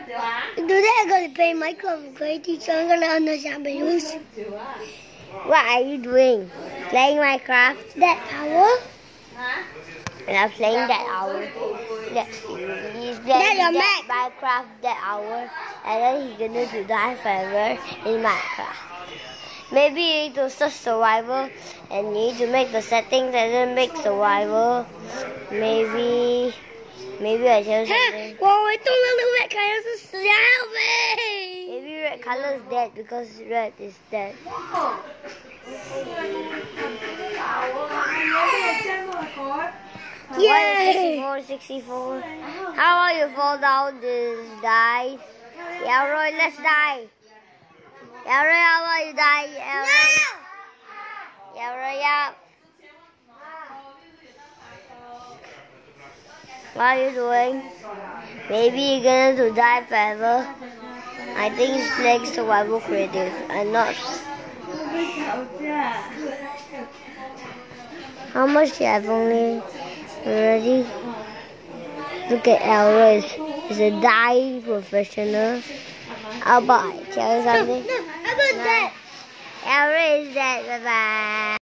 Today I'm going to play Minecraft Crazy, so I'm going to understand videos. What are you doing? Playing Minecraft? That hour? And I'm playing that hour. He's playing that Minecraft that hour, and then he's gonna die forever in Minecraft. Maybe you need to search survival, and you need to make the settings and then make survival. Maybe I tell you something. Maybe red color is dead because red is dead. Yeah. 64. How about you fall down this die? Elroy, let's die. Elroy, how about you die? Elroy. No! Elroy, yeah. What are you doing? Maybe you're gonna die forever. I think it's playing survival creative and not. How much do you have only already? Look at Elroy. He's a dying professional. I'll buy. Tell you something? No, how about that? Elroy is dead. Bye bye.